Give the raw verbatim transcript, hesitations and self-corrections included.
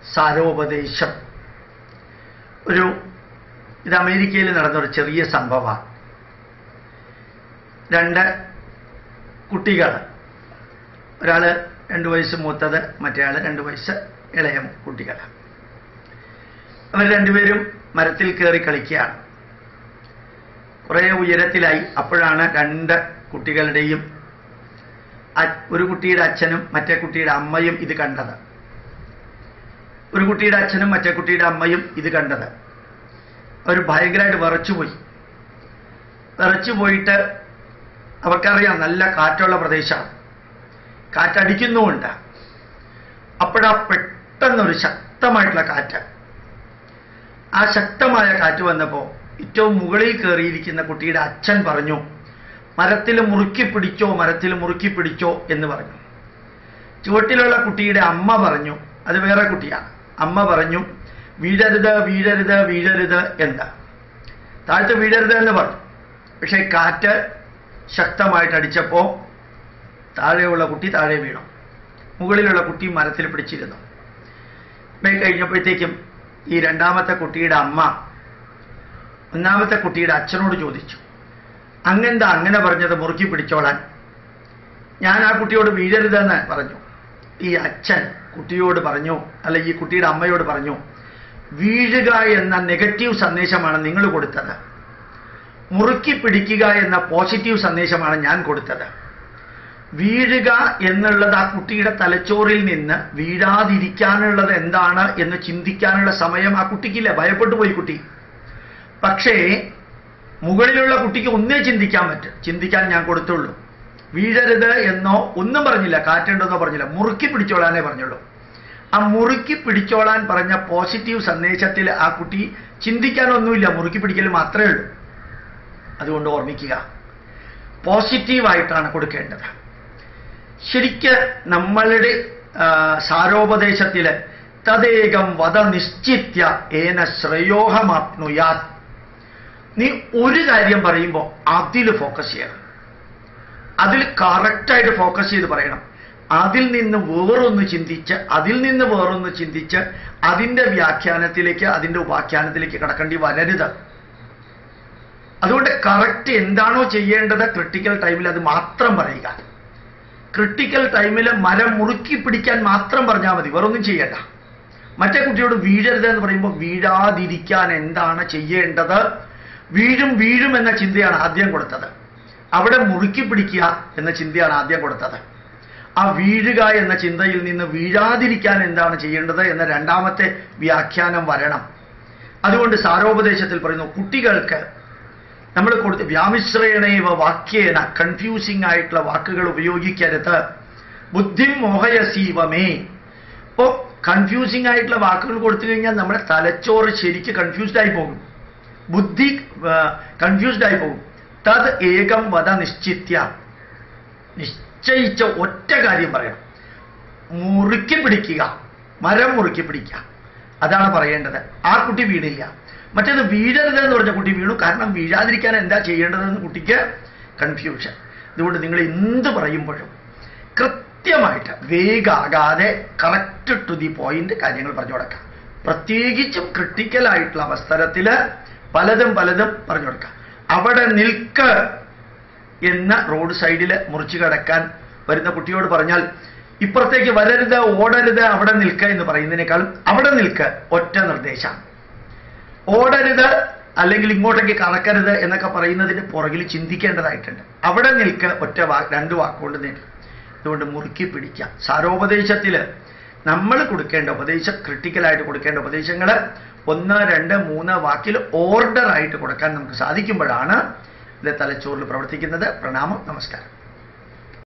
സാരോപദേശം. ഒരു ഇത് അമേരിക്കയിൽ നടന്നൊരു ചെറിയ സംഭവമാണ്. രണ്ട് കുട്ടികൾ, ഒരാൾ രണ്ട് വയസ്സ് മൂത്തത്, മറ്റേ ആൾ രണ്ട് വയസ്സ് ഇളയ കുട്ടികൾ. അവർ രണ്ടുപേരും മരത്തിൽ കയറി കളിക്കുകയാണ്. കുറേ ഉയരത്തിലായി. അപ്പോഴാണ് രണ്ട് കുട്ടികളുടെയും ഒരു കുട്ടിയുടെ അച്ഛനും മറ്റേ കുട്ടിയുടെ അമ്മയും ഇത് കണ്ടത്. ഒരു കുട്ടിയുടെ അച്ഛനും മറ്റേ കുട്ടിയുടെ അമ്മയും ഇത് കണ്ടത്. അവർ ഭയങ്കരമായിട്ട് വിറച്ചുപോയി. വിറച്ചു പോയിട്ട് അവർക്കറിയാം നല്ല കാറ്റുള്ള പ്രദേശമാണ്, കാറ്റടിക്കുന്നുമുണ്ട്. അപ്പോഴാ പെട്ടെന്നൊരു ശക്തമായിട്ടുള്ള കാറ്റ്. ആ ശക്തമായ കാറ്റ് വന്നപ്പോൾ ഏറ്റവും മുകളിൽ കയറിയിരിക്കുന്ന കുട്ടിയുടെ അച്ഛൻ പറഞ്ഞു, മരത്തിൽ മുറുക്കി പിടിച്ചോ, മരത്തിൽ മുറുക്കി പിടിച്ചോ എന്ന് പറഞ്ഞു. ചുവട്ടിലുള്ള കുട്ടിയുടെ അമ്മ പറഞ്ഞു, അത് വേറെ കുട്ടിയാണ്, അമ്മ പറഞ്ഞു വീഴരുത് വീഴരുത് വീഴരുത് എന്ന്. താഴത്ത് വീഴരുത് എന്ന് പറഞ്ഞു. പക്ഷേ കാറ്റ് ശക്തമായിട്ട് അടിച്ചപ്പോൾ താഴെയുള്ള കുട്ടി താഴെ വീണു, മുകളിലുള്ള കുട്ടി മരത്തിൽ പിടിച്ചിരുന്നു. കഴിഞ്ഞപ്പോഴത്തേക്കും ഈ രണ്ടാമത്തെ കുട്ടിയുടെ അമ്മ ഒന്നാമത്തെ കുട്ടിയുടെ അച്ഛനോട് ചോദിച്ചു, അങ്ങെന്താ അങ്ങനെ പറഞ്ഞത് മുറുക്കി പിടിച്ചോളാൻ? ഞാൻ ആ കുട്ടിയോട് വീഴരുതെന്ന് പറഞ്ഞു. ഈ അച്ഛൻ കുട്ടിയോട് പറഞ്ഞു, അല്ല ഈ കുട്ടിയുടെ അമ്മയോട് പറഞ്ഞു, വീഴുക എന്ന നെഗറ്റീവ് സന്ദേശമാണ് നിങ്ങൾ കൊടുത്തത്, മുറുക്കി പിടിക്കുക എന്ന പോസിറ്റീവ് സന്ദേശമാണ് ഞാൻ കൊടുത്തത്. വീഴുക എന്നുള്ളത് ആ കുട്ടിയുടെ തലച്ചോറിൽ നിന്ന് വീഴാതിരിക്കാനുള്ളത് എന്താണ് എന്ന് ചിന്തിക്കാനുള്ള സമയം ആ കുട്ടിക്കില്ല. ഭയപ്പെട്ടു പോയി കുട്ടി. പക്ഷേ മുകളിലുള്ള കുട്ടിക്ക് ഒന്നേ ചിന്തിക്കാൻ പറ്റും, ചിന്തിക്കാൻ ഞാൻ കൊടുത്തുള്ളൂ. വീഴരുത് എന്നോ ഒന്നും പറഞ്ഞില്ല, കാറ്റുണ്ടെന്നോ പറഞ്ഞില്ല, മുറുക്കി പിടിച്ചോളാനേ പറഞ്ഞുള്ളൂ. ആ മുറുക്കി പിടിച്ചോളാൻ പറഞ്ഞ പോസിറ്റീവ് സന്ദേശത്തിൽ ആ കുട്ടി ചിന്തിക്കാനൊന്നുമില്ല, മുറുക്കി പിടിക്കൽ മാത്രമേ ഉള്ളൂ. അതുകൊണ്ട് ഓർമ്മിക്കുക, പോസിറ്റീവായിട്ടാണ് കൊടുക്കേണ്ടത്. ശരിക്ക് നമ്മളുടെ സാരോപദേശത്തിൽ തദേകം വധ നിശ്ചിത്യ ഏന ശ്രേയോഹമാപ്നുയാ, നീ ഒരു കാര്യം പറയുമ്പോൾ അതിൽ ഫോക്കസ് ചെയ്യണം, അതിൽ കറക്റ്റായിട്ട് ഫോക്കസ് ചെയ്ത് പറയണം. അതിൽ നിന്ന് വേറൊന്ന് ചിന്തിച്ച് അതിൽ നിന്ന് വേറൊന്ന് ചിന്തിച്ച് അതിൻ്റെ വ്യാഖ്യാനത്തിലേക്ക് അതിൻ്റെ ഉപാഖ്യാനത്തിലേക്ക് കടക്കേണ്ടി വരരുത്. അതുകൊണ്ട് കറക്റ്റ് എന്താണോ ചെയ്യേണ്ടത് ക്രിട്ടിക്കൽ ടൈമിൽ അത് മാത്രം പറയുക. ക്രിട്ടിക്കൽ ടൈമിൽ മരം മുറുക്കി പിടിക്കാൻ മാത്രം പറഞ്ഞാൽ മതി, വേറൊന്നും ചെയ്യേണ്ട. മറ്റേ കുട്ടിയോട് വീഴരുത് എന്ന് പറയുമ്പോൾ വീഴാതിരിക്കാൻ എന്താണ് ചെയ്യേണ്ടത്, വീഴും വീഴും എന്ന ചിന്തയാണ് ആദ്യം കൊടുത്തത്. അവിടെ മുറുക്കി പിടിക്കുക എന്ന ചിന്തയാണ് ആദ്യം കൊടുത്തത്. ആ വീഴുക എന്ന ചിന്തയിൽ നിന്ന് വീഴാതിരിക്കാൻ എന്താണ് ചെയ്യേണ്ടത് എന്ന രണ്ടാമത്തെ വ്യാഖ്യാനം വരണം. അതുകൊണ്ട് സാരോപദേശത്തിൽ പറയുന്നു, കുട്ടികൾക്ക് നമ്മൾ കൊടുത്ത് വ്യാമിശ്രേണൈവ വാക്യേന കൺഫ്യൂസിംഗ് ആയിട്ടുള്ള വാക്കുകൾ ഉപയോഗിക്കരുത്. ബുദ്ധി മോഹയസീവമേ. ഇപ്പോൾ കൺഫ്യൂസിംഗ് ആയിട്ടുള്ള വാക്കുകൾ കൊടുത്തു കഴിഞ്ഞാൽ നമ്മുടെ തലച്ചോറ് ശരിക്ക് കൺഫ്യൂസ്ഡ് ആയി പോകും, ബുദ്ധി കൺഫ്യൂസ്ഡ് ആയി പോകും. തത് ഏകം വധ നിശ്ചിത്യ, നിശ്ചയിച്ച ഒറ്റ കാര്യം പറയണം, മുറുക്കി പിടിക്കുക, മരം മുറുക്കി പിടിക്കുക, അതാണ് പറയേണ്ടത്. ആ കുട്ടി വീണില്ല. മറ്റേത് വീഴരുത് എന്ന് പറഞ്ഞ കുട്ടി വീണു. കാരണം വീഴാതിരിക്കാൻ എന്താ ചെയ്യേണ്ടതെന്ന് കുട്ടിക്ക് കൺഫ്യൂഷൻ. അതുകൊണ്ട് നിങ്ങൾ എന്ത് പറയുമ്പോഴും കൃത്യമായിട്ട് വേഗാകാതെ കറക്റ്റ് ടു ദി പോയിന്റ് കാര്യങ്ങൾ പറഞ്ഞു കൊടുക്കാം. പ്രത്യേകിച്ചും ക്രിട്ടിക്കലായിട്ടുള്ള അവസരത്തിൽ പലതും പലതും പറഞ്ഞു കൊടുക്കാം. അവിടെ നിൽക്ക് എന്ന് റോഡ് സൈഡിൽ മുറിച്ചു കിടക്കാൻ വരുന്ന കുട്ടിയോട് പറഞ്ഞാൽ ഇപ്പുറത്തേക്ക് വരരുത്, ഓടരുത്, അവിടെ നിൽക്കുക എന്ന് പറയുന്നതിനേക്കാളും അവിടെ നിൽക്ക് ഒറ്റ നിർദ്ദേശം. ഓടരുത് അല്ലെങ്കിൽ ഇങ്ങോട്ടേക്ക് കറക്കരുത് എന്നൊക്കെ പറയുന്നതിന് പുറകിൽ ചിന്തിക്കേണ്ടതായിട്ടുണ്ട്. അവിടെ നിൽക്ക് ഒറ്റ വാ രണ്ട് വാക്കുകൊണ്ട് നിൽക്കും. അതുകൊണ്ട് മുറുക്കി പിടിക്കാം. സാരോപദേശത്തിൽ നമ്മൾ കൊടുക്കേണ്ട ഉപദേശം, ക്രിട്ടിക്കലായിട്ട് കൊടുക്കേണ്ട ഉപദേശങ്ങൾ ഒന്ന് രണ്ട് മൂന്ന് വാക്കിൽ ഓർഡറായിട്ട് കൊടുക്കാൻ നമുക്ക് സാധിക്കുമ്പോഴാണ് ഇത് തലച്ചോറിൽ പ്രവർത്തിക്കുന്നത്. പ്രണാമം, നമസ്കാരം.